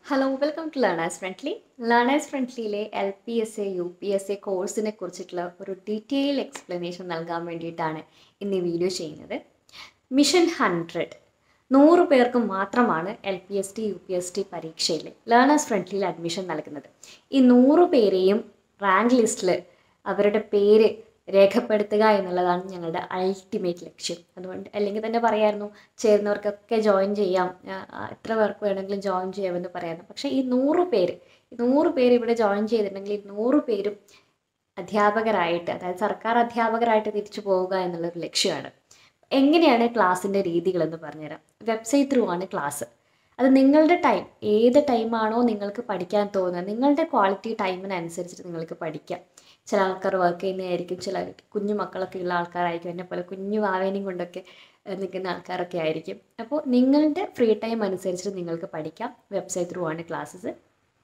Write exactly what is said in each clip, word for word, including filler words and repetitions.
Hello welcome to learners friendly learners ഫ്രണ്ട്ലിയിലെ L P S A U P S A കോഴ്സിനെ കുറിച്ചിട്ടുള്ള ഒരു detail explanation നൽകാൻ വേണ്ടിയിട്ടാണ് ഇന്ന് ഈ വീഡിയോ ചെയ്യുന്നത്. മിഷൻ ഹൺഡ്രഡ് നൂറ് പേർക്ക് മാത്രമാണ് L P S T U P S T പരീക്ഷയിൽ ലേണേഴ്സ് ഫ്രണ്ട്ലിയിൽ അഡ്മിഷൻ നൽകുന്നത്. ഈ നൂറ് പേരെയും റാങ്ക് ലിസ്റ്റിൽ അവരുടെ പേര് രേഖപ്പെടുത്തുക എന്നുള്ളതാണ് ഞങ്ങളുടെ അൾട്ടിമേറ്റ് ലക്ഷ്യം. അതുകൊണ്ട് അല്ലെങ്കിൽ തന്നെ പറയായിരുന്നു ചേരുന്നവർക്കൊക്കെ ജോയിൻ ചെയ്യാം, എത്ര പേർക്ക് വേണമെങ്കിലും ജോയിൻ ചെയ്യാമെന്ന് പറയായിരുന്നു. പക്ഷേ ഈ നൂറ് പേര് നൂറ് പേര് ഇവിടെ ജോയിൻ ചെയ്തിട്ടുണ്ടെങ്കിൽ ഈ നൂറ് പേരും അധ്യാപകരായിട്ട്, അതായത് സർക്കാർ അധ്യാപകരായിട്ട് തിരിച്ചു പോവുക എന്നുള്ളൊരു ലക്ഷ്യമാണ്. എങ്ങനെയാണ് ക്ലാസ്സിൻ്റെ രീതികളെന്ന് പറഞ്ഞുതരാം. വെബ്സൈറ്റ് ത്രൂ ആണ് ക്ലാസ്. അത് നിങ്ങളുടെ ടൈം, ഏത് ടൈമാണോ നിങ്ങൾക്ക് പഠിക്കാൻ തോന്നുന്നത്, നിങ്ങളുടെ ക്വാളിറ്റി ടൈമിനനുസരിച്ചിട്ട് നിങ്ങൾക്ക് പഠിക്കാം. ചില ആൾക്കാർ വർക്ക് ചെയ്യുന്നതായിരിക്കും, ചില കുഞ്ഞു മക്കളൊക്കെ ഉള്ള ആൾക്കാരായിരിക്കും, എന്നെ പോലെ കുഞ്ഞു വാവേനെയും കൊണ്ടൊക്കെ നിൽക്കുന്ന ആൾക്കാരൊക്കെ ആയിരിക്കും. അപ്പോൾ നിങ്ങളുടെ ഫ്രീ ടൈം അനുസരിച്ചിട്ട് നിങ്ങൾക്ക് പഠിക്കാം. വെബ്സൈറ്റ് ത്രൂ ആണ് ക്ലാസ്സസ്.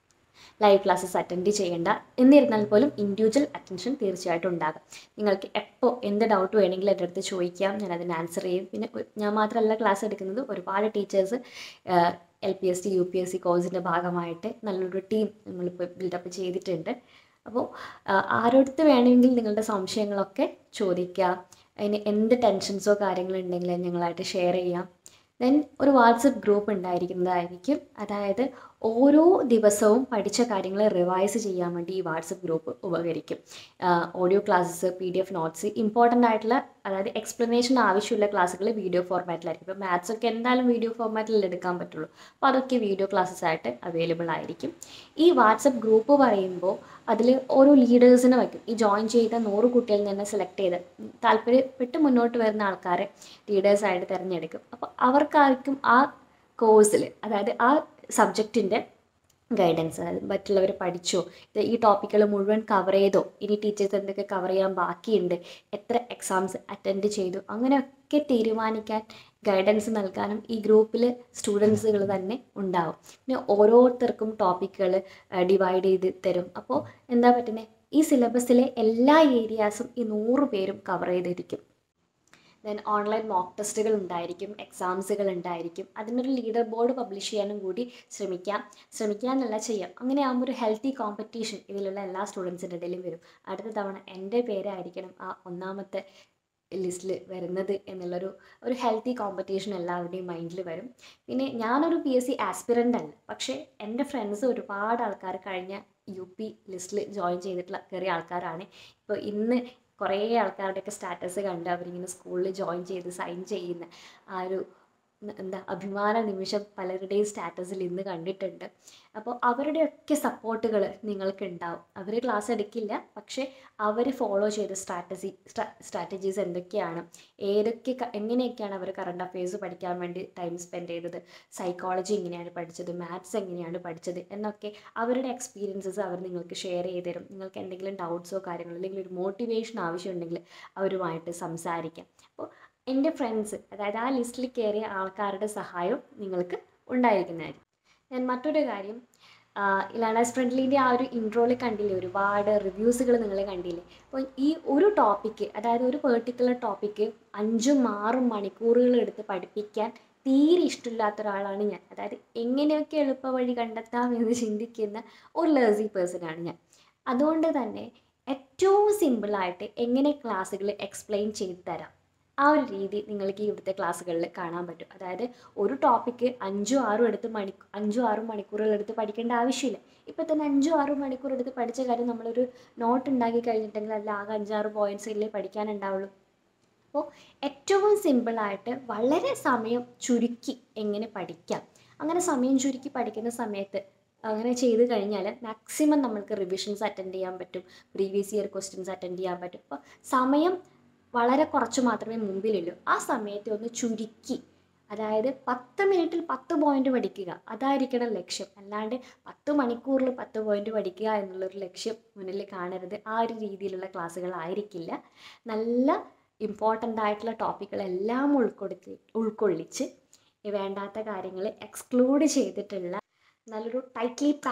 ലൈവ് ക്ലാസ്സസ് അറ്റൻഡ് ചെയ്യേണ്ട, എന്നിരുന്നാൽ പോലും ഇൻഡിവിജ്വൽ അറ്റൻഷൻ തീർച്ചയായിട്ടും ഉണ്ടാകും. നിങ്ങൾക്ക് എപ്പോൾ എന്ത് ഡൗട്ട് വേണമെങ്കിലും എൻ്റെ അടുത്ത് ചോദിക്കാം, ഞാൻ അതിന് ആൻസർ ചെയ്യും. പിന്നെ ഞാൻ മാത്രമല്ല ക്ലാസ് എടുക്കുന്നത്, ഒരുപാട് teachers L P S T U P S C കോഴ്സിൻ്റെ ഭാഗമായിട്ട് നല്ലൊരു ടീം നമ്മളിപ്പോൾ ബിൽഡപ്പ് ചെയ്തിട്ടുണ്ട്. അപ്പോൾ ആരോടുത്ത് വേണമെങ്കിൽ നിങ്ങളുടെ സംശയങ്ങളൊക്കെ ചോദിക്കാം. അതിന് എന്ത് ടെൻഷൻസോ കാര്യങ്ങളോ ഉണ്ടെങ്കിൽ ഞങ്ങളായിട്ട് ഷെയർ ചെയ്യാം. ദെൻ ഒരു വാട്സപ്പ് ഗ്രൂപ്പ് ഉണ്ടായിരിക്കുന്നതായിരിക്കും. അതായത് ഓരോ ദിവസവും പഠിച്ച കാര്യങ്ങൾ റിവൈസ് ചെയ്യാൻ വേണ്ടി ഈ വാട്സപ്പ് ഗ്രൂപ്പ് ഉപകരിക്കും. Audio classes, P D F notes, important ആയിട്ടുള്ള, അതായത് എക്സ്പ്ലനേഷൻ ആവശ്യമുള്ള ക്ലാസ്സുകൾ വീഡിയോ ഫോർമാറ്റിലായിരിക്കും. ഇപ്പോൾ മാത്സ് ഒക്കെ എന്തായാലും വീഡിയോ ഫോർമാറ്റിൽ എടുക്കാൻ പറ്റുള്ളൂ. അപ്പോൾ അതൊക്കെ വീഡിയോ ക്ലാസ്സസ് ആയിട്ട് അവൈലബിൾ ആയിരിക്കും. ഈ വാട്സപ്പ് ഗ്രൂപ്പ് പറയുമ്പോൾ അതിൽ ഓരോ ലീഡേഴ്സിനെ വയ്ക്കും. ഈ ജോയിൻ ചെയ്ത നൂറ് കുട്ടികളിൽ നിന്ന് സെലക്ട് ചെയ്ത് താല്പര്യപ്പെട്ട് മുന്നോട്ട് വരുന്ന ആൾക്കാരെ ലീഡേഴ്സായിട്ട് തിരഞ്ഞെടുക്കും. അപ്പോൾ അവർക്കാർക്കും ആ കോഴ്സിൽ, അതായത് ആ സബ്ജക്റ്റിൻ്റെ ഗൈഡൻസ്, അതായത് മറ്റുള്ളവർ പഠിച്ചോ, ഇത് ഈ ടോപ്പിക്കുകൾ മുഴുവൻ കവർ ചെയ്തോ, ഇനി ടീച്ചേഴ്സ് എന്തൊക്കെ കവർ ചെയ്യാൻ ബാക്കിയുണ്ട്, എത്ര എക്സാംസ് അറ്റൻഡ് ചെയ്തു, അങ്ങനെയൊക്കെ തീരുമാനിക്കാൻ ഗൈഡൻസ് നൽകാനും ഈ ഗ്രൂപ്പിൽ സ്റ്റുഡൻസുകൾ തന്നെ ഉണ്ടാവും. പിന്നെ ഓരോരുത്തർക്കും ടോപ്പിക്കുകൾ ഡിവൈഡ് ചെയ്ത് തരും. അപ്പോൾ എന്താ പറ്റുന്നത്, ഈ സിലബസിലെ എല്ലാ ഏരിയാസും ഈ നൂറ് പേരും കവർ ചെയ്തിരിക്കും. ദെൻ ഓൺലൈൻ മോക്ക് ടെസ്റ്റുകൾ ഉണ്ടായിരിക്കും, എക്സാംസുകൾ ഉണ്ടായിരിക്കും. അതിനൊരു ലീഡർ ബോർഡ് പബ്ലിഷ് ചെയ്യാനും കൂടി ശ്രമിക്കാം. ശ്രമിക്കാമെന്നല്ല, ചെയ്യാം. അങ്ങനെ ആകുമ്പോൾ ഒരു ഹെൽത്തി കോമ്പറ്റീഷൻ ഇതിലുള്ള എല്ലാ സ്റ്റുഡൻസിൻ്റെ ഇടയിലും വരും. അടുത്ത തവണ എൻ്റെ പേരായിരിക്കണം ആ ഒന്നാമത്തെ ലിസ്റ്റിൽ വരുന്നത് എന്നുള്ളൊരു ഒരു ഹെൽത്തി കോമ്പറ്റീഷൻ എല്ലാവരുടെയും മൈൻഡിൽ വരും. പിന്നെ ഞാനൊരു പി എസ് സി ആസ്പിറൻ്റ് അല്ല, പക്ഷേ എൻ്റെ ഫ്രണ്ട്സ് ഒരുപാട് ആൾക്കാർ കഴിഞ്ഞ യു പി ലിസ്റ്റിൽ ജോയിൻ ചെയ്തിട്ടുള്ള കയറിയ ആൾക്കാരാണ്. ഇപ്പോൾ ഇന്ന് കുറേ ആൾക്കാരുടെയൊക്കെ സ്റ്റാറ്റസ് കണ്ട് അവരിങ്ങനെ സ്കൂളിൽ ജോയിൻ ചെയ്ത് സൈൻ ചെയ്യുന്ന ആ ഒരു എന്താ അഭിമാന നിമിഷം പലരുടെയും സ്റ്റാറ്റസിൽ ഇന്ന് കണ്ടിട്ടുണ്ട്. അപ്പോൾ അവരുടെയൊക്കെ സപ്പോർട്ടുകൾ നിങ്ങൾക്ക് ഉണ്ടാവും. അവർ ക്ലാസ് എടുക്കില്ല, പക്ഷേ അവർ ഫോളോ ചെയ്ത സ്ട്രാറ്റജി സ്ട്രാറ്റജീസ് എന്തൊക്കെയാണ്, ഏതൊക്കെ എങ്ങനെയൊക്കെയാണ് അവർ കറണ്ട് അഫെയർസ് പഠിക്കാൻ വേണ്ടി ടൈം സ്പെൻഡ് ചെയ്തത്, സൈക്കോളജി എങ്ങനെയാണ് പഠിച്ചത്, മാത്സ് എങ്ങനെയാണ് പഠിച്ചത് എന്നൊക്കെ അവരുടെ എക്സ്പീരിയൻസസ് അവർ നിങ്ങൾക്ക് ഷെയർ ചെയ്ത് തരും. നിങ്ങൾക്ക് എന്തെങ്കിലും ഡൗട്ട്സോ കാര്യങ്ങളോ അല്ലെങ്കിൽ ഒരു മോട്ടിവേഷൻ ആവശ്യമുണ്ടെങ്കിൽ അവരുമായിട്ട് സംസാരിക്കാം. അപ്പോൾ എൻ്റെ ഫ്രണ്ട്സ്, അതായത് ആ ലിസ്റ്റിൽ കയറിയ ആൾക്കാരുടെ സഹായം നിങ്ങൾക്ക് ഉണ്ടായിരിക്കുന്നതായിരിക്കും. ഞാൻ മറ്റൊരു കാര്യം, ലേണേഴ്സ് ഫ്രണ്ട്ലിൻ്റെ ആ ഒരു ഇൻട്രോയിൽ കണ്ടില്ലേ, ഒരുപാട് റിവ്യൂസുകൾ നിങ്ങൾ കണ്ടില്ലേ. അപ്പോൾ ഈ ഒരു ടോപ്പിക്ക്, അതായത് ഒരു പെർട്ടിക്കുലർ ടോപ്പിക്ക് അഞ്ചും ആറും മണിക്കൂറുകൾ എടുത്ത് പഠിപ്പിക്കാൻ തീരെ ഇഷ്ടമില്ലാത്ത ഒരാളാണ് ഞാൻ. അതായത് എങ്ങനെയൊക്കെ എളുപ്പ വഴി കണ്ടെത്താം എന്ന് ചിന്തിക്കുന്ന ഒരു ലേസി പേഴ്സണാണ് ഞാൻ. അതുകൊണ്ട് തന്നെ ഏറ്റവും സിമ്പിളായിട്ട് എങ്ങനെ ക്ലാസ്സുകൾ എക്സ്പ്ലെയിൻ ചെയ്ത് തരാം, ആ ഒരു രീതി നിങ്ങൾക്ക് ഇവിടുത്തെ ക്ലാസ്സുകളിൽ കാണാൻ പറ്റും. അതായത് ഒരു ടോപ്പിക്ക് അഞ്ചും ആറും എടുത്ത് മണി അഞ്ചും ആറും മണിക്കൂറുകൾ എടുത്ത് പഠിക്കേണ്ട ആവശ്യമില്ല. ഇപ്പോൾ തന്നെ അഞ്ചും ആറും മണിക്കൂർ എടുത്ത് പഠിച്ച കാര്യം നമ്മളൊരു നോട്ട് ഉണ്ടാക്കി കഴിഞ്ഞിട്ടുണ്ടെങ്കിൽ അതിൽ ആകെ അഞ്ചാറ് പോയിൻറ്റ്സിലേ പഠിക്കാനുണ്ടാവുള്ളൂ. അപ്പോൾ ഏറ്റവും സിമ്പിളായിട്ട് വളരെ സമയം ചുരുക്കി എങ്ങനെ പഠിക്കാം, അങ്ങനെ സമയം ചുരുക്കി പഠിക്കുന്ന സമയത്ത് അങ്ങനെ ചെയ്ത് കഴിഞ്ഞാൽ മാക്സിമം നമ്മൾക്ക് റിവിഷൻസ് അറ്റൻഡ് ചെയ്യാൻ പറ്റും, പ്രീവിയസ് ഇയർ ക്വസ്റ്റ്യൻസ് അറ്റൻഡ് ചെയ്യാൻ പറ്റും. അപ്പോൾ സമയം വളരെ കുറച്ച് മാത്രമേ മുമ്പിലുള്ളൂ. ആ സമയത്തെ ഒന്ന് ചുരുക്കി, അതായത് പത്ത് മിനിറ്റിൽ പത്ത് പോയിന്റ് പഠിക്കുക, അതായിരിക്കണം ലക്ഷ്യം. അല്ലാണ്ട് പത്ത് മണിക്കൂറിൽ പത്ത് പോയിന്റ് പഠിക്കുക എന്നുള്ളൊരു ലക്ഷ്യം മുന്നിൽ കാണരുത്. ആ ഒരു രീതിയിലുള്ള ക്ലാസ്സുകളായിരിക്കില്ല. നല്ല ഇമ്പോർട്ടൻ്റ് ആയിട്ടുള്ള ടോപ്പിക്കുകളെല്ലാം ഉൾക്കൊടുത്തി ഉൾക്കൊള്ളിച്ച് വേണ്ടാത്ത കാര്യങ്ങൾ എക്സ്ക്ലൂഡ് ചെയ്തിട്ടുള്ള നല്ലൊരു ടൈറ്റ്ലി പാക്ഡ്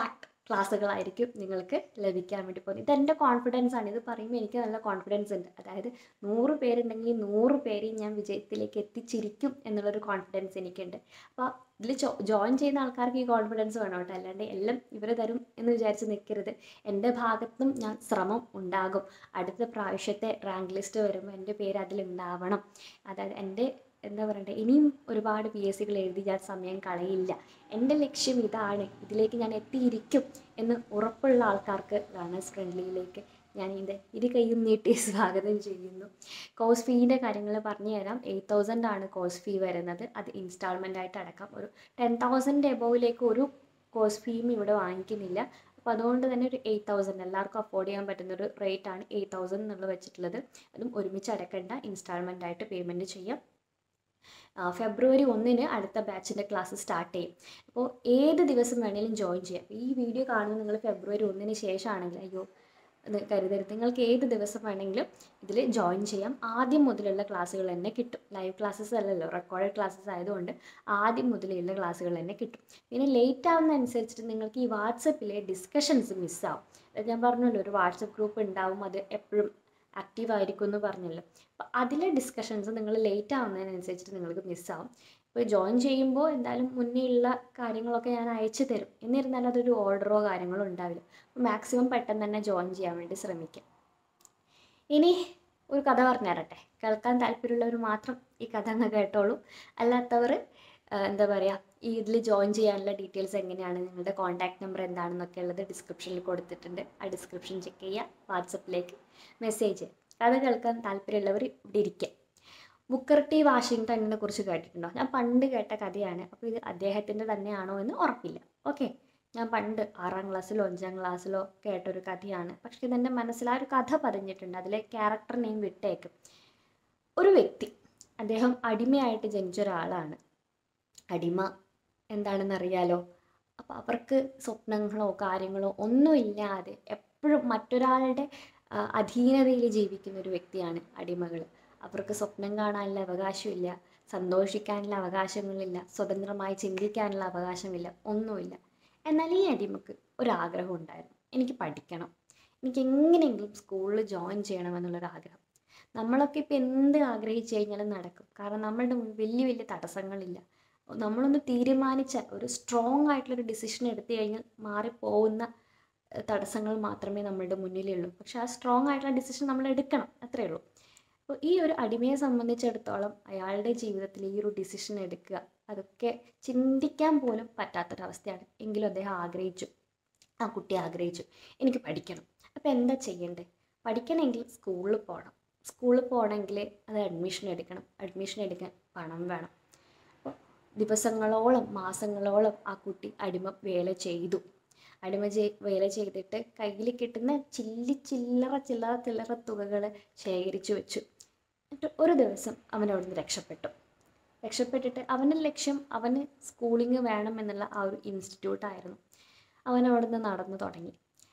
ക്ലാസ്സുകളായിരിക്കും നിങ്ങൾക്ക് ലഭിക്കാൻ വേണ്ടി പോകുന്നത്. ഇതെൻ്റെ കോൺഫിഡൻസ് ആണ്. ഇത് പറയുമ്പോൾ എനിക്ക് നല്ല കോൺഫിഡൻസ് ഉണ്ട്. അതായത് നൂറ് പേരുണ്ടെങ്കിൽ നൂറ് പേരെയും ഞാൻ വിജയത്തിലേക്ക് എത്തിച്ചിരിക്കും എന്നുള്ളൊരു കോൺഫിഡൻസ് എനിക്കുണ്ട്. അപ്പോൾ ഇതിൽ ജോയിൻ ചെയ്യുന്ന ആൾക്കാർക്ക് ഈ കോൺഫിഡൻസ് വേണം കേട്ടോ. അല്ലാണ്ട് എല്ലാം ഇവർ തരും എന്ന് വിചാരിച്ച് നിൽക്കരുത്. എൻ്റെ ഭാഗത്തും ഞാൻ ശ്രമം ഉണ്ടാകും. അടുത്ത പ്രാവശ്യത്തെ റാങ്ക് ലിസ്റ്റ് വരുമ്പോൾ എൻ്റെ പേര് അതിലുണ്ടാവണം. അതായത് എൻ്റെ എന്താ പറയണ്ടേ, ഇനിയും ഒരുപാട് പി എസ് സികൾ എഴുതി ഞാൻ സമയം കളയില്ല. എൻ്റെ ലക്ഷ്യം ഇതാണ്, ഇതിലേക്ക് ഞാൻ എത്തിയിരിക്കും എന്ന് ഉറപ്പുള്ള ആൾക്കാർക്ക് ലേണേഴ്സ് ഫ്രണ്ട്ലിയിലേക്ക് ഞാൻ ഇതിൻ്റെ ഇരു കൈയും നീട്ടി സ്വാഗതം ചെയ്യുന്നു. കോഴ്സ് ഫീൻ്റെ കാര്യങ്ങൾ പറഞ്ഞു തരാം. എയ്റ്റ് തൗസൻഡ് ആണ് കോഴ്സ് ഫീ വരുന്നത്. അത് ഇൻസ്റ്റാൾമെൻ്റ് ആയിട്ട് അടക്കാം. ഒരു ടെൻ തൗസൻഡ് എബോവിലേക്ക് ഒരു കോഴ്സ് ഫീയും ഇവിടെ വാങ്ങിക്കുന്നില്ല. അപ്പോൾ അതുകൊണ്ട് തന്നെ ഒരു എയ്റ്റ് തൗസൻഡ് എല്ലാവർക്കും അഫോർഡ് ചെയ്യാൻ പറ്റുന്നൊരു റേറ്റാണ് എയ്റ്റ് തൗസൻഡ് എന്നുള്ളത് വെച്ചിട്ടുള്ളത്. അതും ഒരുമിച്ച് അടക്കേണ്ട, ഇൻസ്റ്റാൾമെൻ്റ് ആയിട്ട് പേയ്മെൻറ്റ് ചെയ്യാം. ഫെബ്രുവരി ഒന്നിന് അടുത്ത ബാച്ചിൻ്റെ ക്ലാസ് സ്റ്റാർട്ട് ചെയ്യും. അപ്പോൾ ഏത് ദിവസം വേണമെങ്കിലും ജോയിൻ ചെയ്യാം. ഈ വീഡിയോ കാണുന്നത് നിങ്ങൾ ഫെബ്രുവരി ഒന്നിന് ശേഷമാണെങ്കിൽ അയ്യോ അത് കരുതരുത്. നിങ്ങൾക്ക് ഏത് ദിവസം വേണമെങ്കിലും ഇതിൽ ജോയിൻ ചെയ്യാം. ആദ്യം മുതലുള്ള ക്ലാസ്സുകൾ തന്നെ കിട്ടും. ലൈവ് ക്ലാസ്സസ് അല്ലല്ലോ, റെക്കോർഡഡ് ക്ലാസ്സസ് ആയതുകൊണ്ട് ആദ്യം മുതലുള്ള ക്ലാസ്സുകൾ തന്നെ കിട്ടും. പിന്നെ ലേറ്റ് ആവുന്ന അനുസരിച്ചിട്ട് നിങ്ങൾക്ക് ഈ വാട്സപ്പിലെ ഡിസ്കഷൻസ് മിസ്സാവും. ഞാൻ പറഞ്ഞല്ലോ, ഒരു വാട്സപ്പ് ഗ്രൂപ്പ് ഉണ്ടാവും, അത് എപ്പോഴും ആക്റ്റീവ് ആയിരിക്കും എന്ന് പറഞ്ഞല്ലോ. അപ്പോൾ അതിലെ ഡിസ്കഷൻസ് നിങ്ങൾ ലേറ്റ് ആവുന്നതിനനുസരിച്ചിട്ട് നിങ്ങൾക്ക് മിസ്സാവും. ഇപ്പോൾ ജോയിൻ ചെയ്യുമ്പോൾ എന്തായാലും മുന്നേ ഉള്ള കാര്യങ്ങളൊക്കെ ഞാൻ അയച്ചു തരും. എന്നിരുന്നാലും അതൊരു ഓർഡറോ കാര്യങ്ങളോ ഉണ്ടാവില്ല. അപ്പോൾ മാക്സിമം പെട്ടെന്ന് തന്നെ ജോയിൻ ചെയ്യാൻ വേണ്ടി ശ്രമിക്കാം. ഇനി ഒരു കഥ പറഞ്ഞു തരട്ടെ. കേൾക്കാൻ താല്പര്യമുള്ളവർ മാത്രം ഈ കഥ അങ്ങ് കേട്ടോളൂ. അല്ലാത്തവർ എന്താ പറയുക, ഈ ഇതിൽ ജോയിൻ ചെയ്യാനുള്ള ഡീറ്റെയിൽസ് എങ്ങനെയാണ്, നിങ്ങളുടെ കോൺടാക്ട് നമ്പർ എന്താണെന്നൊക്കെ ഉള്ളത് ഡിസ്ക്രിപ്ഷനിൽ കൊടുത്തിട്ടുണ്ട്. ആ ഡിസ്ക്രിപ്ഷൻ ചെക്ക് ചെയ്യുക, വാട്സപ്പിലേക്ക് മെസ്സേജ്. കഥ കേൾക്കാൻ താല്പര്യമുള്ളവർ ഇവിടെ ഇരിക്കുക. ബുക്കർ ടി വാഷിങ്ടണിനെ കുറിച്ച് കേട്ടിട്ടുണ്ടോ? ഞാൻ പണ്ട് കേട്ട കഥയാണ്. അപ്പോൾ ഇത് അദ്ദേഹത്തിൻ്റെ തന്നെയാണോ എന്ന് ഉറപ്പില്ല. ഓക്കെ, ഞാൻ പണ്ട് ആറാം ക്ലാസ്സിലോ അഞ്ചാം ക്ലാസ്സിലോ കേട്ടൊരു കഥയാണ്. പക്ഷേ ഇതെൻ്റെ മനസ്സിൽ ആ ഒരു കഥ പതിഞ്ഞിട്ടുണ്ട്. അതിലെ ക്യാരക്ടർ നെയിം വിട്ടേക്കും. ഒരു വ്യക്തി, അദ്ദേഹം അടിമയായിട്ട് ജനിച്ച ഒരാളാണ്. അടിമ എന്താണെന്ന് അറിയാലോ. അപ്പോൾ അവർക്ക് സ്വപ്നങ്ങളോ കാര്യങ്ങളോ ഒന്നുമില്ലാതെ എപ്പോഴും മറ്റൊരാളുടെ അധീനതയിൽ ജീവിക്കുന്ന ഒരു വ്യക്തിയാണ് അടിമകൾ. അവർക്ക് സ്വപ്നം കാണാനുള്ള അവകാശമില്ല, സന്തോഷിക്കാനുള്ള അവകാശങ്ങളില്ല, സ്വതന്ത്രമായി ചിന്തിക്കാനുള്ള അവകാശമില്ല, ഒന്നുമില്ല. എന്നാൽ ഈ അടിമക്ക് ഒരാഗ്രഹം ഉണ്ടായിരുന്നു. എനിക്ക് പഠിക്കണം, എനിക്ക് എങ്ങനെയെങ്കിലും സ്കൂളിൽ ജോയിൻ ചെയ്യണമെന്നുള്ളൊരാഗ്രഹം. നമ്മളൊക്കെ ഇപ്പോൾ എന്ത് ആഗ്രഹിച്ചു കഴിഞ്ഞാലും നടക്കും. കാരണം നമ്മളുടെ മുന്നിൽ വലിയ വലിയ തടസ്സങ്ങളില്ല. നമ്മളൊന്ന് തീരുമാനിച്ച ഒരു സ്ട്രോങ് ആയിട്ടുള്ളൊരു ഡിസിഷൻ എടുത്തു കഴിഞ്ഞാൽ മാറിപ്പോകുന്ന തടസ്സങ്ങൾ മാത്രമേ നമ്മളുടെ മുന്നിലുള്ളൂ. പക്ഷെ ആ സ്ട്രോങ് ആയിട്ടുള്ള ഡിസിഷൻ നമ്മൾ എടുക്കണം, അത്രയേ ഉള്ളൂ. അപ്പോൾ ഈ ഒരു അടിമയെ സംബന്ധിച്ചിടത്തോളം അയാളുടെ ജീവിതത്തിൽ ഈ ഒരു ഡിസിഷൻ എടുക്കുക അതൊക്കെ ചിന്തിക്കാൻ പോലും പറ്റാത്തൊരവസ്ഥയാണ്. എങ്കിലും അദ്ദേഹം ആഗ്രഹിച്ചു, ആ കുട്ടി ആഗ്രഹിച്ചു, എനിക്ക് പഠിക്കണം. അപ്പോൾ എന്താ ചെയ്യേണ്ടത്? പഠിക്കണമെങ്കിൽ സ്കൂളിൽ പോകണം. സ്കൂളിൽ പോകണമെങ്കിൽ അത് അഡ്മിഷൻ എടുക്കണം. അഡ്മിഷൻ എടുക്കാൻ പണം വേണം. അപ്പോൾ ദിവസങ്ങളോളം മാസങ്ങളോളം ആ കുട്ടി അടിമ വേല ചെയ്തു. അടിമ ചെയ് വേല ചെയ്തിട്ട് കയ്യിൽ കിട്ടുന്ന ചില്ലി ചില്ലറ ചില്ലറ ചില്ലറ തുകകൾ ശേഖരിച്ചു വെച്ചു. എന്നിട്ട് ഒരു ദിവസം അവൻ അവിടുന്ന് രക്ഷപ്പെട്ടു. രക്ഷപ്പെട്ടിട്ട് അവൻ്റെ ലക്ഷ്യം അവന് സ്കൂളിങ് വേണം എന്നുള്ള ആ ഒരു ഇൻസ്റ്റിറ്റ്യൂട്ടായിരുന്നു. അവൻ അവിടുന്ന് നടന്നു തുടങ്ങി.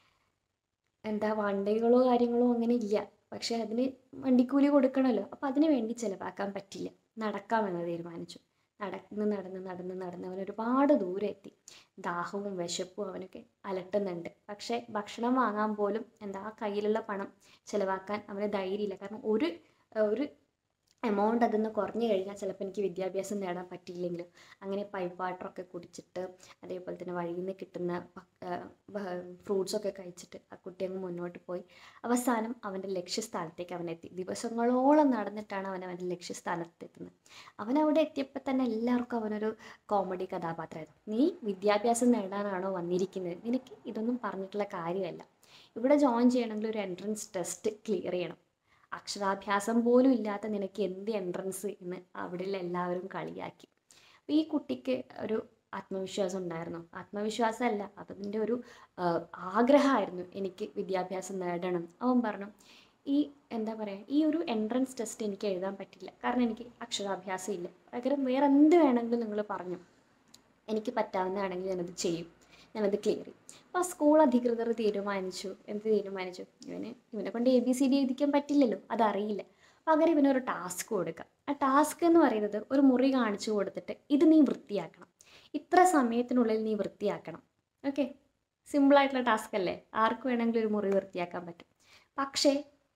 എന്താ വണ്ടികളോ കാര്യങ്ങളോ അങ്ങനെ ഇല്ല. പക്ഷേ അതിന് വണ്ടിക്കൂലി കൊടുക്കണമല്ലോ. അപ്പോൾ അതിന് വേണ്ടി ചിലവാക്കാൻ പറ്റില്ല, നടക്കാമെന്ന് തീരുമാനിച്ചു. നടന്ന് നടന്ന് നടന്ന് നടന്ന് അവൻ ഒരുപാട് ദൂരെ എത്തി. ദാഹവും വിശപ്പും അവനൊക്കെ അലട്ടുന്നുണ്ട്. പക്ഷേ ഭക്ഷണം വാങ്ങാൻ പോലും എന്താ കയ്യിലുള്ള പണം ചിലവാക്കാൻ അവന് ധൈര്യമില്ല. കാരണം ഒരു ഒരു എമൗണ്ട് അതിൽ നിന്ന് കുറഞ്ഞു കഴിഞ്ഞാൽ ചിലപ്പോൾ എനിക്ക് വിദ്യാഭ്യാസം നേടാൻ പറ്റിയില്ലെങ്കിലും. അങ്ങനെ പൈപ്പ് വാട്ടറൊക്കെ കുടിച്ചിട്ട് അതേപോലെ തന്നെ വഴിയിൽ നിന്ന് കിട്ടുന്ന ഫ്രൂട്ട്സൊക്കെ കഴിച്ചിട്ട് ആ കുട്ടി അങ്ങ് മുന്നോട്ട് പോയി. അവസാനം അവൻ്റെ ലക്ഷ്യസ്ഥാനത്തേക്ക് അവനെത്തി. ദിവസങ്ങളോളം നടന്നിട്ടാണ് അവൻ അവൻ്റെ ലക്ഷ്യസ്ഥാനത്തെത്തുന്നത്. അവനവിടെ എത്തിയപ്പോൾ തന്നെ എല്ലാവർക്കും അവനൊരു കോമഡി കഥാപാത്രമായിരുന്നു. നീ വിദ്യാഭ്യാസം നേടാനാണോ വന്നിരിക്കുന്നത്? നിനക്ക് ഇതൊന്നും പറഞ്ഞിട്ടുള്ള കാര്യമല്ല. ഇവിടെ ജോയിൻ ചെയ്യണമെങ്കിൽ ഒരു എൻട്രൻസ് ടെസ്റ്റ് ക്ലിയർ ചെയ്യണം. അക്ഷരാഭ്യാസം പോലും ഇല്ലാത്ത നിനക്ക് എന്ത് എൻട്രൻസ് എന്ന് അവിടെയുള്ള എല്ലാവരും കളിയാക്കി. അപ്പോൾ ഈ കുട്ടിക്ക് ഒരു ആത്മവിശ്വാസം ഉണ്ടായിരുന്നു. ആത്മവിശ്വാസമല്ല, അതിൻ്റെ ഒരു ആഗ്രഹമായിരുന്നു, എനിക്ക് വിദ്യാഭ്യാസം നേടണം. അവൻ പറഞ്ഞു, ഈ എന്താ പറയുക, ഈ ഒരു എൻട്രൻസ് ടെസ്റ്റ് എനിക്ക് എഴുതാൻ പറ്റില്ല, കാരണം എനിക്ക് അക്ഷരാഭ്യാസം ഇല്ല. പകരം വേറെ എന്ത് വേണമെങ്കിലും നിങ്ങൾ പറഞ്ഞു, എനിക്ക് പറ്റാവുന്നതാണെങ്കിൽ ഞാനത് ചെയ്യും, ഞാനത് ക്ലിയർ ചെയ്യും. അപ്പോൾ ആ സ്കൂൾ അധികൃതർ തീരുമാനിച്ചു. എന്ത് തീരുമാനിച്ചു? ഇവന് ഇവനെ കൊണ്ട് എ ബി സി ഡി എഴുതിക്കാൻ പറ്റില്ലല്ലോ, അതറിയില്ല. പകരം ഇവനൊരു ടാസ്ക് കൊടുക്കാം. ആ ടാസ്ക് എന്ന് പറയുന്നത് ഒരു മുറി കാണിച്ചു കൊടുത്തിട്ട് ഇത് നീ വൃത്തിയാക്കണം, ഇത്ര സമയത്തിനുള്ളിൽ നീ വൃത്തിയാക്കണം. ഓക്കെ, സിമ്പിളായിട്ടുള്ള ടാസ്ക് അല്ലേ, ആർക്ക് വേണമെങ്കിലും ഒരു മുറി വൃത്തിയാക്കാൻ പറ്റും. പക്ഷേ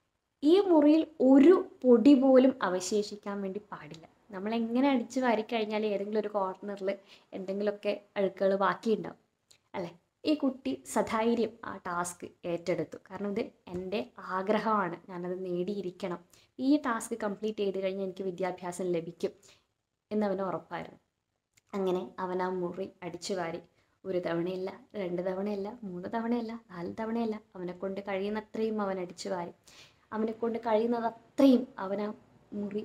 ഈ മുറിയിൽ ഒരു പൊടി പോലും അവശേഷിക്കാൻ വേണ്ടി പാടില്ല. നമ്മളെങ്ങനെ അടിച്ച് വാരിക്കഴിഞ്ഞാൽ ഏതെങ്കിലും ഒരു കോർണറിൽ എന്തെങ്കിലുമൊക്കെ അഴുക്കുകൾ ബാക്കിയുണ്ടാവും അല്ലേ. ഈ കുട്ടി സധൈര്യം ആ ടാസ്ക് ഏറ്റെടുത്തു. കാരണം ഇത് എൻ്റെ ആഗ്രഹമാണ്, ഞാനത് നേടിയിരിക്കണം, ഈ ടാസ്ക് കംപ്ലീറ്റ് ചെയ്ത് കഴിഞ്ഞാൽ എനിക്ക് വിദ്യാഭ്യാസം ലഭിക്കും എന്നവന് ഉറപ്പായിരുന്നു. അങ്ങനെ അവൻ ആ മുറി അടിച്ചു വാരി. ഒരു തവണയല്ല, രണ്ട് തവണയല്ല, മൂന്ന് തവണയല്ല, നാല് തവണയല്ല, അവനെ കൊണ്ട് കഴിയുന്നത്രയും അവൻ അടിച്ചു വാരി. അവനെ കൊണ്ട് കഴിയുന്നത് അത്രയും അവൻ ആ മുറി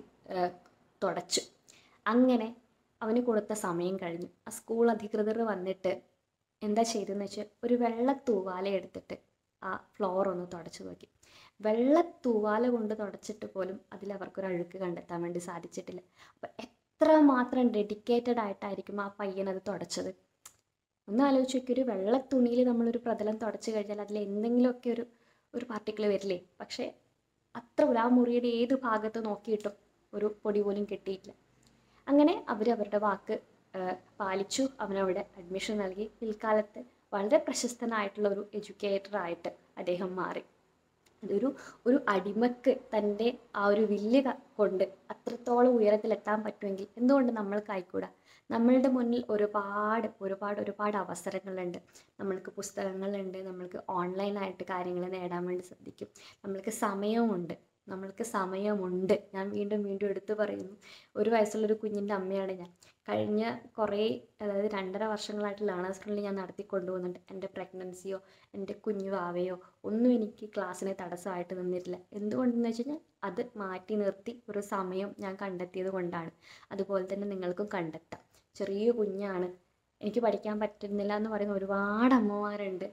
തുടച്ചു. അങ്ങനെ അവന് കൊടുത്ത സമയം കഴിഞ്ഞു. ആ സ്കൂൾ അധികൃതർ വന്നിട്ട് എന്താ ചെയ്തതെന്ന് വെച്ചാൽ ഒരു വെള്ള തൂവാല എടുത്തിട്ട് ആ ഫ്ലോർ ഒന്ന് തുടച്ചു നോക്കി. വെള്ള തൂവാല കൊണ്ട് തുടച്ചിട്ട് പോലും അതിൽ അവർക്കൊരു അഴുക്ക് കണ്ടെത്താൻ വേണ്ടി സാധിച്ചിട്ടില്ല. അപ്പം എത്ര മാത്രം ഡെഡിക്കേറ്റഡ് ആയിട്ടായിരിക്കും ആ പയ്യൻ അത് തുടച്ചത്. ഒന്ന് ആലോചിച്ച് നോക്കി, ഒരു വെള്ള തുണിയിൽ നമ്മളൊരു പ്രതലം തുടച്ചു കഴിഞ്ഞാൽ അതിൽ എന്തെങ്കിലുമൊക്കെ ഒരു ഒരു പാർട്ടിക്കിൾ വരില്ലേ. പക്ഷേ അത്ര ആ മുറിയുടെ ഏത് ഭാഗത്ത് നോക്കിയിട്ടും ഒരു പൊടി പോലും കിട്ടിയിട്ടില്ല. അങ്ങനെ അവർ അവരുടെ വാക്ക് പാലിച്ചു. അവനവിടെ അഡ്മിഷൻ നൽകി. പിൽക്കാലത്ത് വളരെ പ്രശസ്തനായിട്ടുള്ള ഒരു എഡ്യൂക്കേറ്ററായിട്ട് അദ്ദേഹം മാറി. അതൊരു ഒരു അടിമക്ക് തൻ്റെ ആ ഒരു വില്ല് കൊണ്ട് അത്രത്തോളം ഉയരത്തിലെത്താൻ പറ്റുമെങ്കിൽ എന്തുകൊണ്ട് നമ്മൾക്കായിക്കൂടാ? നമ്മളുടെ മുന്നിൽ ഒരുപാട് ഒരുപാട് ഒരുപാട് അവസരങ്ങളുണ്ട്. നമ്മൾക്ക് പുസ്തകങ്ങളുണ്ട്, നമ്മൾക്ക് ഓൺലൈനായിട്ട് കാര്യങ്ങൾ നേടാൻ വേണ്ടി സാധിക്കും, നമ്മൾക്ക് സമയമുണ്ട് നമ്മൾക്ക് സമയമുണ്ട് ഞാൻ വീണ്ടും വീണ്ടും എടുത്തു പറയുന്നു. ഒരു വയസ്സുള്ളൊരു കുഞ്ഞിൻ്റെ അമ്മയാണ് ഞാൻ. കഴിഞ്ഞ കുറേ, അതായത് രണ്ടര വർഷങ്ങളായിട്ട് ലേണേഴ്സ് ഫ്രണ്ട്ലി ഞാൻ നടത്തിക്കൊണ്ടുപോകുന്നുണ്ട്. എൻ്റെ പ്രഗ്നൻസിയോ എൻ്റെ കുഞ്ഞു വാവയോ ഒന്നും എനിക്ക് ക്ലാസ്സിനെ തടസ്സമായിട്ട് നിന്നിട്ടില്ല. എന്തുകൊണ്ടെന്ന് വെച്ച് കഴിഞ്ഞാൽ അത് മാറ്റി നിർത്തി ഒരു സമയം ഞാൻ കണ്ടെത്തിയത് കൊണ്ടാണ്. അതുപോലെ തന്നെ നിങ്ങൾക്കും കണ്ടെത്താം. ചെറിയ കുഞ്ഞാണ്, എനിക്ക് പഠിക്കാൻ പറ്റുന്നില്ല എന്ന് പറയുന്ന ഒരുപാട് അമ്മമാരുണ്ട്.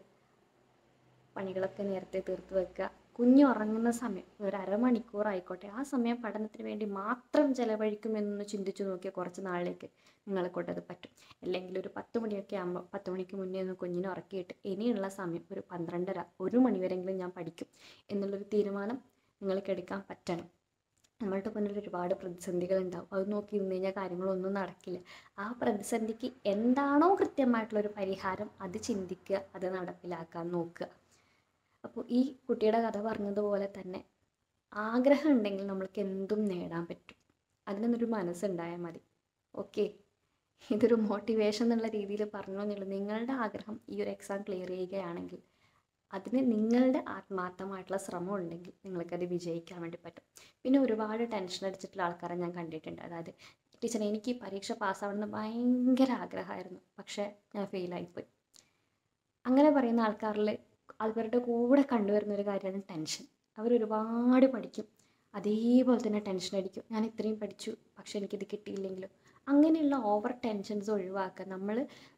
പണികളൊക്കെ നേരത്തെ തീർത്ത് വെക്കുക. കുഞ്ഞ് ഉറങ്ങുന്ന സമയം ഒരു അരമണിക്കൂർ ആയിക്കോട്ടെ, ആ സമയം പഠനത്തിന് വേണ്ടി മാത്രം ചിലവഴിക്കുമെന്നൊന്ന് ചിന്തിച്ചു നോക്കിയാൽ കുറച്ച് നാളിലേക്ക് നിങ്ങളെ കൊണ്ടത് പറ്റും. അല്ലെങ്കിൽ ഒരു പത്ത് മണിയൊക്കെ ആകുമ്പോൾ പത്ത് മണിക്ക് മുന്നേ ഒന്ന് കുഞ്ഞിനെ ഉറക്കിയിട്ട് ഇനിയുള്ള സമയം ഒരു പന്ത്രണ്ടര ഒരു മണിവരെങ്കിലും ഞാൻ പഠിക്കും എന്നുള്ളൊരു തീരുമാനം നിങ്ങൾക്ക് എടുക്കാൻ പറ്റണം. നമ്മളുടെ മുന്നിൽ ഒരുപാട് പ്രതിസന്ധികൾ ഉണ്ടാവും. അത് നോക്കി നിന്ന് കഴിഞ്ഞാൽ കാര്യങ്ങളൊന്നും നടക്കില്ല. ആ പ്രതിസന്ധിക്ക് എന്താണോ കൃത്യമായിട്ടുള്ളൊരു പരിഹാരം അത് ചിന്തിക്കുക, അത് നടപ്പിലാക്കാൻ നോക്കുക. അപ്പോൾ ഈ കുട്ടിയുടെ കഥ പറഞ്ഞതുപോലെ തന്നെ ആഗ്രഹം ഉണ്ടെങ്കിൽ നമ്മൾക്ക് എന്തും നേടാൻ പറ്റും. അതിനൊന്നൊരു മനസ്സുണ്ടായാൽ മതി. ഓക്കെ, ഇതൊരു മോട്ടിവേഷൻ എന്നുള്ള രീതിയിൽ പറഞ്ഞു എന്നുള്ളത്. നിങ്ങളുടെ ആഗ്രഹം ഈ ഒരു എക്സാം ക്ലിയർ ചെയ്യുകയാണെങ്കിൽ അതിന് നിങ്ങളുടെ ആത്മാർത്ഥമായിട്ടുള്ള ശ്രമം ഉണ്ടെങ്കിൽ നിങ്ങൾക്കത് വിജയിക്കാൻ വേണ്ടി പറ്റും. പിന്നെ ഒരുപാട് ടെൻഷൻ അടിച്ചിട്ടുള്ള ആൾക്കാരെ ഞാൻ കണ്ടിട്ടുണ്ട്. അതായത് ടീച്ചറെ എനിക്ക് ഈ പരീക്ഷ പാസ്സാവണമെന്ന് ഭയങ്കര ആഗ്രഹമായിരുന്നു, പക്ഷേ ഞാൻ ഫെയിലായിപ്പോയി. അങ്ങനെ പറയുന്ന ആൾക്കാരിൽ അവരുടെ കൂടെ കണ്ടുവരുന്നൊരു കാര്യമാണ് ടെൻഷൻ. അവരൊരുപാട് പഠിക്കും, അതേപോലെ തന്നെ ടെൻഷൻ അടിക്കും. ഞാൻ ഇത്രയും പഠിച്ചു പക്ഷെ എനിക്കിത് കിട്ടിയില്ലെങ്കിലും. അങ്ങനെയുള്ള ഓവർ ടെൻഷൻസ് ഒഴിവാക്കുക. നമ്മൾ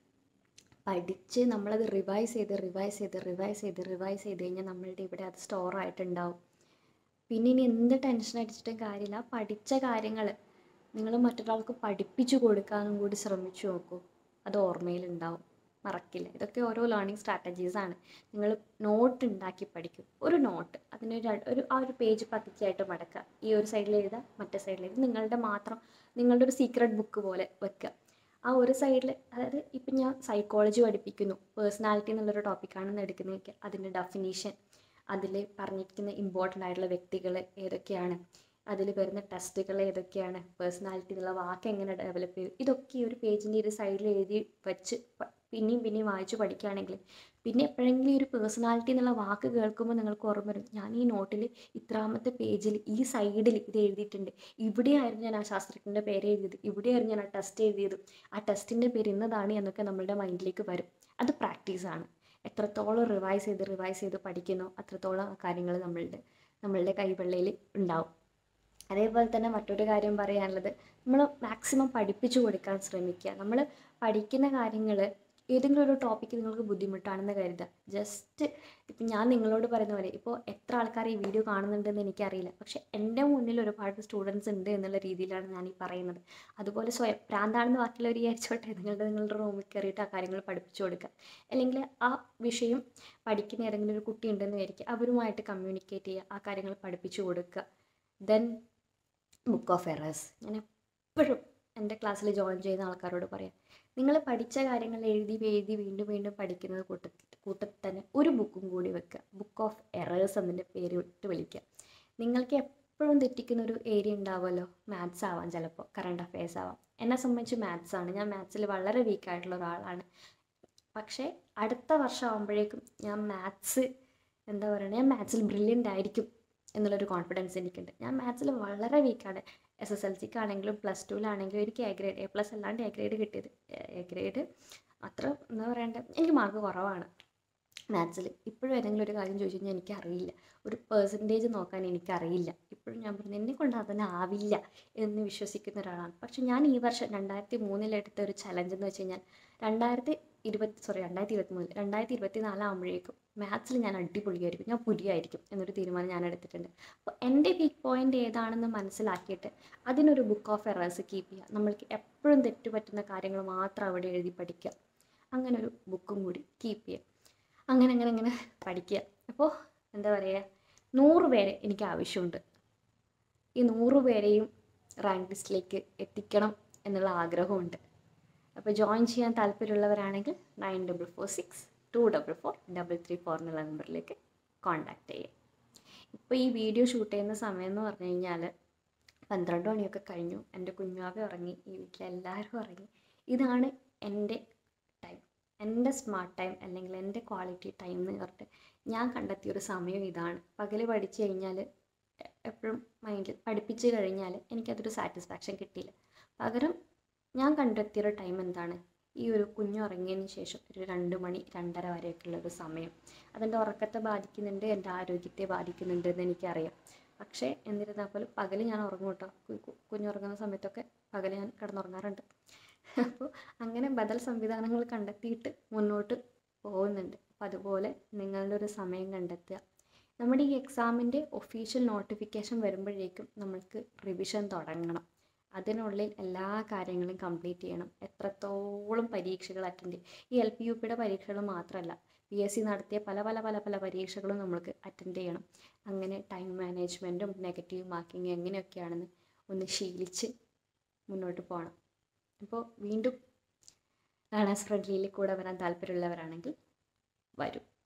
പഠിച്ച് നമ്മളത് റിവൈസ് ചെയ്ത് റിവൈസ് ചെയ്ത് റിവൈസ് ചെയ്ത് റിവൈസ് ചെയ്ത് കഴിഞ്ഞാൽ നമ്മളുടെ ഇവിടെ അത് സ്റ്റോർ ആയിട്ടുണ്ടാവും. പിന്നെ ഇനി എന്ത് ടെൻഷൻ അടിച്ചിട്ടും കാര്യമില്ല. പഠിച്ച കാര്യങ്ങൾ നിങ്ങൾ മറ്റൊരാൾക്ക് പഠിപ്പിച്ചു കൊടുക്കാനും കൂടി ശ്രമിച്ചു നോക്കൂ. അത് ഓർമ്മയിലുണ്ടാവും, മറക്കില്ല. ഇതൊക്കെ ഓരോ ലേണിംഗ് സ്ട്രാറ്റജീസാണ്. നിങ്ങൾ നോട്ട് ഉണ്ടാക്കി പഠിക്കും. ഒരു നോട്ട് അതിനൊരു ഒരു ആ ഒരു പേജ് പതിക്കായിട്ട് മടക്കുക. ഈ ഒരു സൈഡിൽ എഴുതുക, മറ്റേ സൈഡിൽ എഴുതുക. നിങ്ങളുടെ മാത്രം നിങ്ങളുടെ ഒരു സീക്രട്ട് ബുക്ക് പോലെ വെക്കുക. ആ ഒരു സൈഡിൽ, അതായത് ഇപ്പം ഞാൻ സൈക്കോളജി പഠിപ്പിക്കുന്നു, പേഴ്സണാലിറ്റി എന്നുള്ളൊരു ടോപ്പിക്കാണെന്ന് എടുക്കുന്നതൊക്കെ അതിൻ്റെ ഡെഫിനീഷൻ, അതിൽ പറഞ്ഞിരിക്കുന്ന ഇമ്പോർട്ടൻ്റ് ആയിട്ടുള്ള വ്യക്തികൾ ഏതൊക്കെയാണ്, അതിൽ വരുന്ന ടെസ്റ്റുകൾ ഏതൊക്കെയാണ്, പേഴ്സണാലിറ്റി എന്നുള്ള വാക്ക് എങ്ങനെ ഡെവലപ്പ് ചെയ്യും, ഇതൊക്കെ ഈ ഒരു പേജിൻ്റെ ഒരു സൈഡിൽ എഴുതി വെച്ച് പിന്നെയും പിന്നെയും വായിച്ച് പഠിക്കുകയാണെങ്കിൽ പിന്നെ എപ്പോഴെങ്കിലും ഈ ഒരു പേഴ്സണാലിറ്റി എന്നുള്ള വാക്ക് കേൾക്കുമ്പോൾ നിങ്ങൾക്ക് ഓർമ്മ വരും, ഞാൻ ഈ നോട്ടിൽ ഇത്രാമത്തെ പേജിൽ ഈ സൈഡിൽ ഇത് എഴുതിയിട്ടുണ്ട്, ഇവിടെയായിരുന്നു ഞാൻ ആ ശാസ്ത്രജ്ഞൻ്റെ പേര് എഴുതിയത്, ഇവിടെയായിരുന്നു ഞാൻ ആ ടെസ്റ്റ് എഴുതിയത്, ആ ടെസ്റ്റിൻ്റെ പേര് ഇന്നതാണ് എന്നൊക്കെ നമ്മളുടെ മൈൻഡിലേക്ക് വരും. അത് പ്രാക്ടീസാണ്. എത്രത്തോളം റിവൈസ് ചെയ്ത് റിവൈസ് ചെയ്ത് പഠിക്കുന്നോ അത്രത്തോളം ആ കാര്യങ്ങൾ നമ്മളുടെ നമ്മളുടെ കൈവെള്ളയിൽ ഉണ്ടാവും. അതേപോലെ തന്നെ മറ്റൊരു കാര്യം പറയാനുള്ളത്, നമ്മൾ മാക്സിമം പഠിപ്പിച്ചു കൊടുക്കാൻ ശ്രമിക്കുക. നമ്മൾ പഠിക്കുന്ന കാര്യങ്ങൾ ഏതെങ്കിലും ഒരു ടോപ്പിക്ക് നിങ്ങൾക്ക് ബുദ്ധിമുട്ടാണെന്ന് കരുതുക. ജസ്റ്റ് ഇപ്പം ഞാൻ നിങ്ങളോട് പറയുന്ന പോലെ, ഇപ്പോൾ എത്ര ആൾക്കാർ ഈ വീഡിയോ കാണുന്നുണ്ടെന്ന് എനിക്കറിയില്ല, പക്ഷേ എൻ്റെ മുന്നിൽ ഒരുപാട് സ്റ്റുഡൻസ് ഉണ്ട് എന്നുള്ള രീതിയിലാണ് ഞാൻ ഈ പറയുന്നത്. അതുപോലെ സ്വയം പ്രാന്താണെന്ന് ബാക്കിയുള്ളവർ വിചാരിച്ചോട്ടെ, നിങ്ങളുടെ നിങ്ങളുടെ റൂമിൽ കയറിയിട്ട് ആ കാര്യങ്ങൾ പഠിപ്പിച്ചു കൊടുക്കുക. അല്ലെങ്കിൽ ആ വിഷയം പഠിക്കുന്ന ഏതെങ്കിലും ഒരു കുട്ടി ഉണ്ടെന്ന് വിചാരിക്കുക, അവരുമായിട്ട് കമ്മ്യൂണിക്കേറ്റ് ചെയ്യുക, ആ കാര്യങ്ങൾ പഠിപ്പിച്ചു കൊടുക്കുക. ദെൻ ബുക്ക് ഓഫ് എറേഴ്സ് ഞാൻ എപ്പോഴും എൻ്റെ ക്ലാസ്സിൽ ജോയിൻ ചെയ്യുന്ന ആൾക്കാരോട് പറയാം, നിങ്ങൾ പഠിച്ച കാര്യങ്ങൾ എഴുതി എഴുതി വീണ്ടും വീണ്ടും പഠിക്കുന്നത് കൂട്ടത്തിൽ കൂട്ടത്തിൽ തന്നെ ഒരു ബുക്കും കൂടി വെക്കുക. ബുക്ക് ഓഫ് എറേഴ്സ് എന്നതിൻ്റെ പേര് ഇട്ട് വിളിക്കുക. നിങ്ങൾക്ക് എപ്പോഴും തെറ്റിക്കുന്ന ഒരു ഏരിയ ഉണ്ടാവുമല്ലോ. മാത്സ് ആവാം, ചിലപ്പോൾ കറണ്ട് അഫയേഴ്സ് ആവാം. എന്നെ സംബന്ധിച്ച് മാത്സ് ആണ്. ഞാൻ മാത്സിൽ വളരെ വീക്കായിട്ടുള്ള ഒരാളാണ്. പക്ഷേ അടുത്ത വർഷം ആകുമ്പോഴേക്കും ഞാൻ മാത്സ് എന്താ പറയുക, ഞാൻ മാത്സിൽ ബ്രില്യൻ്റ് ആയിരിക്കും എന്നുള്ളൊരു കോൺഫിഡൻസ് എനിക്കുണ്ട്. ഞാൻ മാത്സിൽ വളരെ വീക്കാണ്. എസ് എസ് എൽ സിക്കാണെങ്കിലും പ്ലസ് ടുവിലാണെങ്കിലും എനിക്ക് എ ഗ്രേഡ്, എ പ്ലസ് അല്ലാണ്ട് എ ഗ്രേഡ് കിട്ടിയത്. എ ഗ്രേഡ് അത്ര എന്താ പറയണ്ടേ, എനിക്ക് മാർക്ക് കുറവാണ് മാത്സിൽ. ഇപ്പോഴും ഏതെങ്കിലും ഒരു കാര്യം ചോദിച്ചു കഴിഞ്ഞാൽ എനിക്കറിയില്ല, ഒരു പേഴ്സൻറ്റേജ് നോക്കാൻ എനിക്കറിയില്ല. ഇപ്പോഴും ഞാൻ പറഞ്ഞു എന്നെ കൊണ്ട് അതിന് ആവില്ല എന്ന് വിശ്വസിക്കുന്ന ഒരാളാണ്. പക്ഷെ ഞാൻ ഈ വർഷം രണ്ടായിരത്തി മൂന്നിലെടുത്ത ഒരു ചലഞ്ച് എന്ന് വെച്ച് കഴിഞ്ഞാൽ രണ്ടായിരത്തി ഇരുപത്തി സോറി രണ്ടായിരത്തി ഇരുപത്തി മൂന്നിൽ രണ്ടായിരത്തി ഇരുപത്തി നാലാകുമ്പോഴേക്കും മാത്സിൽ ഞാൻ അടിപൊളിയായിരിക്കും, ഞാൻ പുലിയായിരിക്കും എന്നൊരു തീരുമാനം ഞാൻ എടുത്തിട്ടുണ്ട്. അപ്പോൾ എൻ്റെ വീക്ക് പോയിൻ്റ് ഏതാണെന്ന് മനസ്സിലാക്കിയിട്ട് അതിനൊരു ബുക്ക് ഓഫ് എറേഴ്സ് കീപ്പ് ചെയ്യുക. നമ്മൾക്ക് എപ്പോഴും തെറ്റുപറ്റുന്ന കാര്യങ്ങൾ മാത്രം അവിടെ എഴുതി പഠിക്കുക. അങ്ങനെ ഒരു ബുക്കും കൂടി കീപ്പ് ചെയ്യുക. അങ്ങനെ അങ്ങനെ അങ്ങനെ പഠിക്കുക. അപ്പോൾ എന്താ പറയുക, നൂറ് പേരെ എനിക്ക് ആവശ്യമുണ്ട്. ഈ നൂറ് പേരെയും റാങ്ക് ലിസ്റ്റിലേക്ക് എത്തിക്കണം എന്നുള്ള ആഗ്രഹമുണ്ട്. അപ്പോൾ ജോയിൻ ചെയ്യാൻ താല്പര്യമുള്ളവരാണെങ്കിൽ nine double four six two double four double three four എന്നുള്ള നമ്പറിലേക്ക് കോൺടാക്റ്റ് ചെയ്യുക. ഇപ്പോൾ ഈ വീഡിയോ ഷൂട്ട് ചെയ്യുന്ന സമയം എന്ന് പറഞ്ഞു കഴിഞ്ഞാൽ പന്ത്രണ്ട് മണിയൊക്കെ കഴിഞ്ഞു. എൻ്റെ കുഞ്ഞാവെ ഉറങ്ങി, ഈ വീട്ടിലെല്ലാവരും ഉറങ്ങി. ഇതാണ് എൻ്റെ ടൈം, എൻ്റെ സ്മാർട്ട് ടൈം അല്ലെങ്കിൽ എൻ്റെ ക്വാളിറ്റി ടൈം എന്ന് പറഞ്ഞിട്ട് ഞാൻ കണ്ടെത്തിയൊരു സമയം ഇതാണ്. പകൽ പഠിച്ചു കഴിഞ്ഞാൽ എപ്പോഴും മൈൻഡിൽ പഠിപ്പിച്ച് കഴിഞ്ഞാൽ എനിക്കതൊരു സാറ്റിസ്ഫാക്ഷൻ കിട്ടിയില്ല. പകരം ഞാൻ കണ്ടെത്തിയൊരു ടൈം എന്താണ്, ഈ ഒരു കുഞ്ഞുറങ്ങിയതിന് ശേഷം ഒരു രണ്ട് മണി രണ്ടര വരെയൊക്കെയുള്ളൊരു സമയം. അതെൻ്റെ ഉറക്കത്തെ ബാധിക്കുന്നുണ്ട്, എൻ്റെ ആരോഗ്യത്തെ ബാധിക്കുന്നുണ്ട് എന്ന് എനിക്കറിയാം. പക്ഷേ എന്നിരുന്നാൽ പോലും പകൽ ഞാൻ ഉറങ്ങും കേട്ടോ. കുഞ്ഞുറങ്ങുന്ന സമയത്തൊക്കെ പകൽ ഞാൻ കിടന്നുറങ്ങാറുണ്ട്. അപ്പോൾ അങ്ങനെ ബദൽ സംവിധാനങ്ങൾ കണ്ടെത്തിയിട്ട് മുന്നോട്ട് പോകുന്നുണ്ട്. അപ്പോൾ അതുപോലെ നിങ്ങളുടെ ഒരു സമയം കണ്ടെത്തുക. നമ്മുടെ ഈ എക്സാമിൻ്റെ ഒഫീഷ്യൽ നോട്ടിഫിക്കേഷൻ വരുമ്പോഴേക്കും നമ്മൾക്ക് റിവിഷൻ തുടങ്ങണം. അതിനുള്ളിൽ എല്ലാ കാര്യങ്ങളും കംപ്ലീറ്റ് ചെയ്യണം. എത്രത്തോളം പരീക്ഷകൾ അറ്റൻഡ് ചെയ്യും. ഈ എൽ പി യു പിയുടെ പരീക്ഷകൾ മാത്രമല്ല, പി എസ് സി നടത്തിയ പല പല പല പല പരീക്ഷകളും നമ്മൾക്ക് അറ്റൻഡ് ചെയ്യണം. അങ്ങനെ ടൈം മാനേജ്മെൻറ്റും നെഗറ്റീവ് മാർക്കിങ് എങ്ങനെയൊക്കെയാണെന്ന് ഒന്ന് ശീലിച്ച് മുന്നോട്ട് പോകണം. അപ്പോൾ വീണ്ടും ലേണേഴ്സ് ഫ്രണ്ട്ലിയിൽ കൂടെ വരാൻ താല്പര്യമുള്ളവരാണെങ്കിൽ വരും.